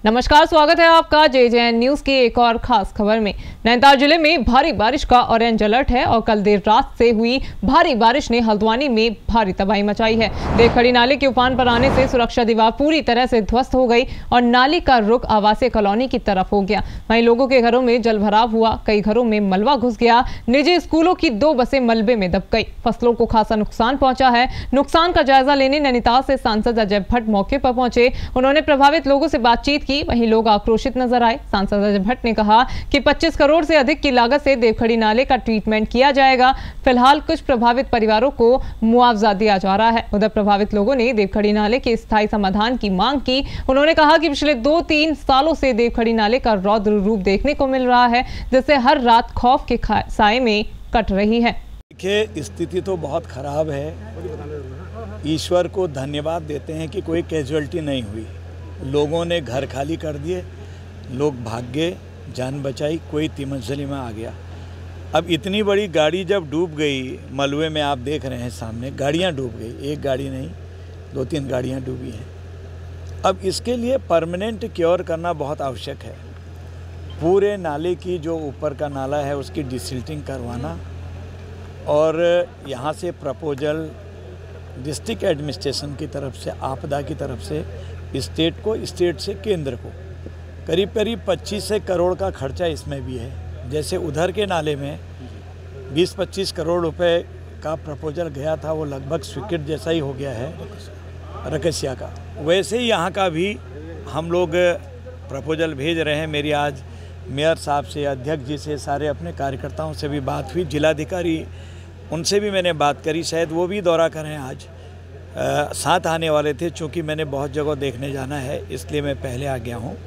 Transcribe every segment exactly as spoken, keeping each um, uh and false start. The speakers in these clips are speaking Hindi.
नमस्कार, स्वागत है आपका जे जे एन न्यूज की एक और खास खबर में। नैनीताल जिले में भारी बारिश का ऑरेंज अलर्ट है और कल देर रात से हुई भारी बारिश ने हल्द्वानी में भारी तबाही मचाई है। देवखड़ी नाले के उफान पर आने से सुरक्षा दीवार पूरी तरह से ध्वस्त हो गई और नाले का रुख आवासीय कॉलोनी की तरफ हो गया। वहीं लोगों के घरों में जल भराव हुआ, कई घरों में मलबा घुस गया, निजी स्कूलों की दो बसें मलबे में दब गई, फसलों को खासा नुकसान पहुंचा है। नुकसान का जायजा लेने नैनीताल से सांसद अजय भट्ट मौके पर पहुंचे। उन्होंने प्रभावित लोगों से बातचीत की, वहीं लोग आक्रोशित नजर आए। सांसद अजय भट्ट ने कहा कि पच्चीस करोड़ से अधिक की लागत से देवखड़ी नाले का ट्रीटमेंट किया जाएगा। फिलहाल कुछ प्रभावित परिवारों को मुआवजा दिया जा रहा है। उधर प्रभावित लोगों ने देवखड़ी नाले के स्थायी समाधान की मांग की। उन्होंने कहा कि पिछले दो तीन सालों से देवखड़ी नाले का रौद्र रूप देखने को मिल रहा है, जिससे हर रात खौफ के साए में कट रही है। देखिए, स्थिति तो बहुत खराब है। ईश्वर को धन्यवाद देते हैं कि कोई कैजुअल्टी नहीं हुई। लोगों ने घर खाली कर दिए, लोग भाग गए, जान बचाई, कोई तिमंजली में आ गया। अब इतनी बड़ी गाड़ी जब डूब गई, मलबे में आप देख रहे हैं सामने गाड़ियां डूब गई, एक गाड़ी नहीं दो तीन गाड़ियां डूबी हैं। अब इसके लिए परमानेंट क्योर करना बहुत आवश्यक है। पूरे नाले की जो ऊपर का नाला है उसकी डिसिल्टिंग करवाना, और यहाँ से प्रपोजल डिस्ट्रिक्ट एडमिनिस्ट्रेशन की तरफ से, आपदा की तरफ से स्टेट को, स्टेट से केंद्र को करीब करीब पच्चीस करोड़ का खर्चा इसमें भी है। जैसे उधर के नाले में बीस पच्चीस करोड़ रुपए का प्रपोजल गया था, वो लगभग स्वीकृत जैसा ही हो गया है रकसिया का। वैसे ही यहाँ का भी हम लोग प्रपोजल भेज रहे हैं। मेरी आज मेयर साहब से, अध्यक्ष जी से, सारे अपने कार्यकर्ताओं से भी बात हुई, जिलाधिकारी उनसे भी मैंने बात करी, शायद वो भी दौरा करें आज। आ, साथ आने वाले थे, चूँकि मैंने बहुत जगह देखने जाना है इसलिए मैं पहले आ गया हूँ।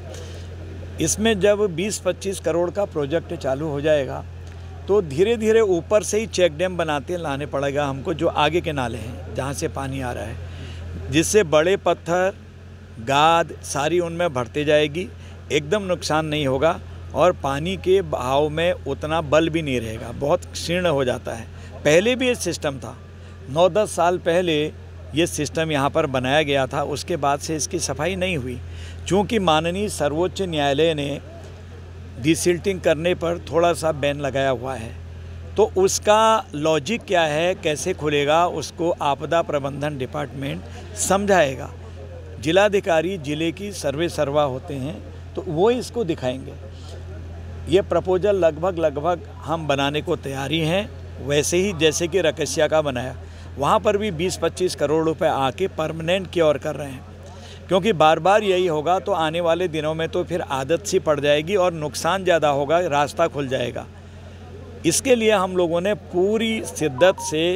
इसमें जब बीस पच्चीस करोड़ का प्रोजेक्ट चालू हो जाएगा तो धीरे धीरे ऊपर से ही चेक डैम बनाते लाने पड़ेगा हमको, जो आगे के नाले हैं जहाँ से पानी आ रहा है, जिससे बड़े पत्थर, गाद सारी उनमें भरते जाएगी, एकदम नुकसान नहीं होगा और पानी के बहाव में उतना बल भी नहीं रहेगा, बहुत क्षीण हो जाता है। पहले भी ये सिस्टम था, नौ दस साल पहले ये सिस्टम यहाँ पर बनाया गया था, उसके बाद से इसकी सफाई नहीं हुई। चूँकि माननीय सर्वोच्च न्यायालय ने डिसिल्टिंग करने पर थोड़ा सा बैन लगाया हुआ है, तो उसका लॉजिक क्या है, कैसे खुलेगा, उसको आपदा प्रबंधन डिपार्टमेंट समझाएगा। जिलाधिकारी जिले की सर्वे सर्वा होते हैं तो वो इसको दिखाएंगे। ये प्रपोजल लगभग लगभग हम बनाने को तैयारी हैं, वैसे ही जैसे कि रकसिया का बनाया, वहाँ पर भी बीस पच्चीस करोड़ रुपए आके परमानेंट क्योर कर रहे हैं। क्योंकि बार बार यही होगा तो आने वाले दिनों में तो फिर आदत सी पड़ जाएगी और नुकसान ज़्यादा होगा, रास्ता खुल जाएगा। इसके लिए हम लोगों ने पूरी शिद्दत से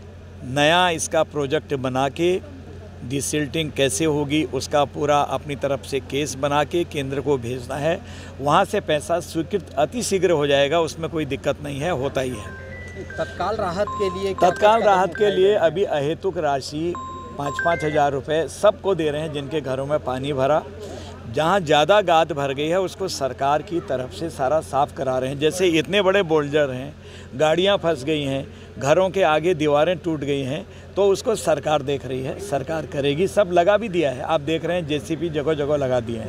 नया इसका प्रोजेक्ट बना के, डिसिल्टिंग कैसे होगी उसका पूरा अपनी तरफ से केस बना के केंद्र को भेजना है। वहाँ से पैसा स्वीकृत अति शीघ्र हो जाएगा, उसमें कोई दिक्कत नहीं है, होता ही है। तत्काल राहत के लिए तत्काल राहत के लिए अभी अहेतुक राशि पाँच पाँच हज़ार रुपये सबको दे रहे हैं जिनके घरों में पानी भरा। जहां ज़्यादा गाद भर गई है उसको सरकार की तरफ से सारा साफ़ करा रहे हैं। जैसे इतने बड़े बोल्डर हैं, गाड़ियां फंस गई हैं, घरों के आगे दीवारें टूट गई हैं, तो उसको सरकार देख रही है, सरकार करेगी। सब लगा भी दिया है, आप देख रहे हैं जेसीबी जगह जगह लगा दिए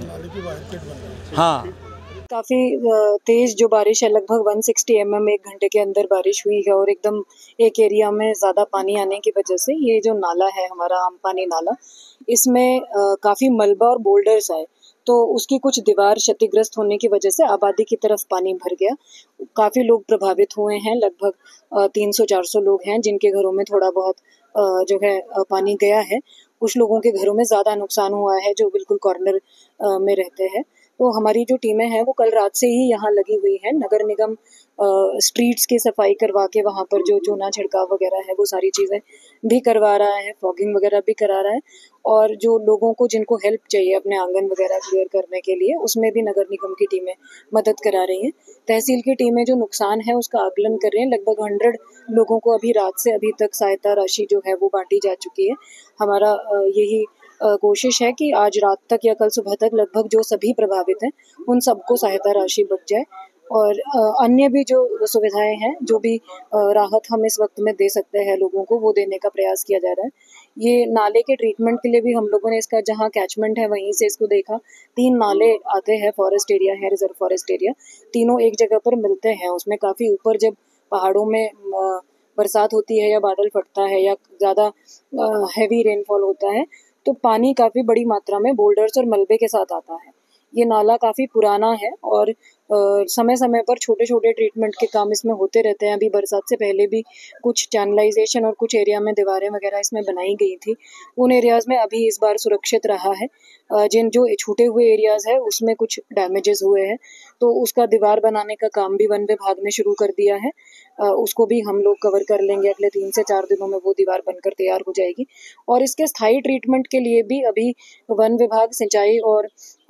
हैं। हाँ, काफ़ी तेज़ जो बारिश है, लगभग एक सौ साठ एम एम एक घंटे के अंदर बारिश हुई है और एकदम एक एरिया में ज़्यादा पानी आने की वजह से ये जो नाला है हमारा आमपानी नाला, इसमें काफ़ी मलबा और बोल्डर्स आए, तो उसकी कुछ दीवार क्षतिग्रस्त होने की वजह से आबादी की तरफ पानी भर गया। काफ़ी लोग प्रभावित हुए हैं, लगभग तीन सौ चार सौ लोग हैं जिनके घरों में थोड़ा बहुत जो है पानी गया है। कुछ लोगों के घरों में ज़्यादा नुकसान हुआ है जो बिल्कुल कॉर्नर में रहते हैं। तो हमारी जो टीमें हैं वो कल रात से ही यहाँ लगी हुई हैं। नगर निगम स्ट्रीट्स की सफाई करवा के वहाँ पर जो चूना छिड़काव वगैरह है वो सारी चीज़ें भी करवा रहा है, फॉगिंग वगैरह भी करा रहा है, और जो लोगों को जिनको हेल्प चाहिए अपने आंगन वगैरह क्लियर करने के लिए, उसमें भी नगर निगम की टीमें मदद करा रही हैं। तहसील की टीमें जो नुकसान है उसका आकलन कर रही हैं। लगभग हंड्रेड लोगों को अभी रात से अभी तक सहायता राशि जो है वो बांटी जा चुकी है। हमारा यही कोशिश है कि आज रात तक या कल सुबह तक लगभग जो सभी प्रभावित हैं उन सबको सहायता राशि बच जाए। और अन्य भी जो सुविधाएं हैं, जो भी राहत हम इस वक्त में दे सकते हैं लोगों को, वो देने का प्रयास किया जा रहा है। ये नाले के ट्रीटमेंट के लिए भी हम लोगों ने इसका जहाँ कैचमेंट है वहीं से इसको देखा। तीन नाले आते हैं, फॉरेस्ट एरिया है, रिजर्व फॉरेस्ट एरिया, तीनों एक जगह पर मिलते हैं। उसमें काफ़ी ऊपर जब पहाड़ों में बरसात होती है या बादल फटता है या ज़्यादा हैवी रेनफॉल होता है तो पानी काफ़ी बड़ी मात्रा में बोल्डर्स और मलबे के साथ आता है। ये नाला काफ़ी पुराना है और समय समय पर छोटे छोटे ट्रीटमेंट के काम इसमें होते रहते हैं। अभी बरसात से पहले भी कुछ चैनलाइजेशन और कुछ एरिया में दीवारें वगैरह इसमें बनाई गई थी। उन एरियाज़ में अभी इस बार सुरक्षित रहा है। जिन जो छूटे हुए एरियाज़ है उसमें कुछ डैमेजेस हुए हैं तो उसका दीवार बनाने का काम भी वन विभाग ने शुरू कर दिया है। उसको भी हम लोग कवर कर लेंगे। अगले तीन से चार दिनों में वो दीवार बनकर तैयार हो जाएगी। और इसके स्थायी ट्रीटमेंट के लिए भी अभी वन विभाग, सिंचाई और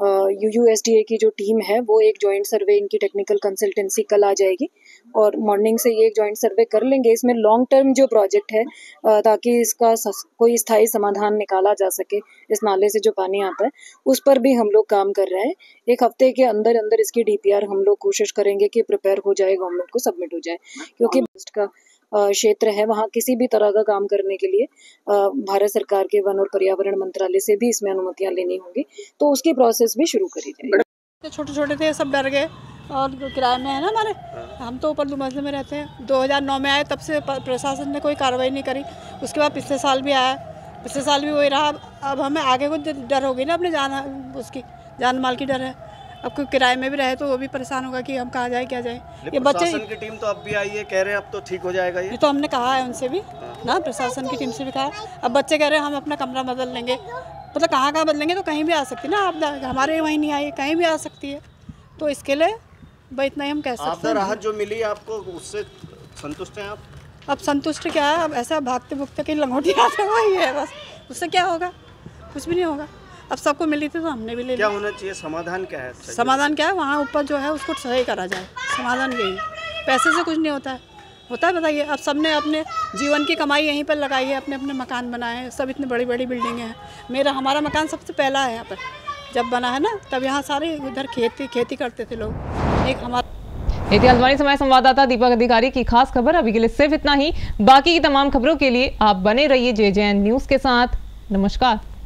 U U S D A की जो टीम है वो एक जॉइंट सर्वे, इनकी टेक्निकल कंसल्टेंसी कल आ जाएगी और मॉर्निंग से ये एक जॉइंट सर्वे कर लेंगे। इसमें लॉन्ग टर्म जो प्रोजेक्ट है ताकि इसका कोई स्थायी समाधान निकाला जा सके, इस नाले से जो पानी आता है उस पर भी हम लोग काम कर रहे हैं। एक हफ्ते के अंदर अंदर इसकी डी पी आर हम लोग कोशिश करेंगे कि प्रिपेयर हो जाए, गवर्नमेंट को सबमिट हो जाए, क्योंकि का क्षेत्र है, वहाँ किसी भी तरह का काम करने के लिए भारत सरकार के वन और पर्यावरण मंत्रालय से भी इसमें अनुमतियाँ लेनी होंगी, तो उसकी प्रोसेस भी शुरू करी जाएगी। छोटे छोटे थे, सब डर गए और किराए में है ना हमारे, हम तो ऊपर दो मंजिल में रहते हैं। दो हज़ार नौ में आए, तब से प्रशासन ने कोई कार्रवाई नहीं करी। उसके बाद पिछले साल भी आया, पिछले साल भी वही रहा। अब हमें आगे कुछ डर होगी ना, अपने जान उसकी जान माल की डर है। अब कोई किराए में भी रहे तो वो भी परेशान होगा कि हम कहाँ जाए क्या जाए। ये बच्चे की टीम तो अब भी आई है, कह रहे हैं अब तो ठीक हो जाएगा ये। ये तो हमने कहा है उनसे भी ना, प्रशासन की टीम से भी कहा है। अब बच्चे कह रहे हैं हम अपना कमरा बदल लेंगे, मतलब कहाँ कहाँ बदलेंगे, तो कहीं भी आ सकती है ना आप, हमारे वहीं नहीं आई, कहीं भी आ सकती है। तो इसके लिए भाई इतना ही हम कह सकते हैं। राहत जो मिली आपको उससे संतुष्ट हैं आप? अब संतुष्ट क्या है, अब ऐसा भागते भुगते कहीं लंगोटी आते वही है बस, उससे क्या होगा, कुछ भी नहीं होगा। अब सबको मिली थी तो हमने भी ले क्या होना चाहिए, समाधान क्या है? समाधान क्या है, वहाँ ऊपर जो है उसको सही करा जाए, समाधान यही। पैसे से कुछ नहीं होता है, होता है बताइए। अब सबने अपने जीवन की कमाई यहीं पर लगाई है, अपने अपने मकान बनाए हैं, सब इतनी बड़ी बड़ी बिल्डिंगें हैं। मेरा हमारा मकान सबसे पहला है यहाँ पर, जब बना है ना तब यहाँ सारे इधर खेती खेती करते थे लोग। एक हमारा ये थी हल्द्वानी समय संवाददाता दीपक अधिकारी की खास खबर। अभी के लिए सिर्फ इतना ही। बाकी की तमाम खबरों के लिए आप बने रहिए जे जे एन न्यूज़ के साथ। नमस्कार।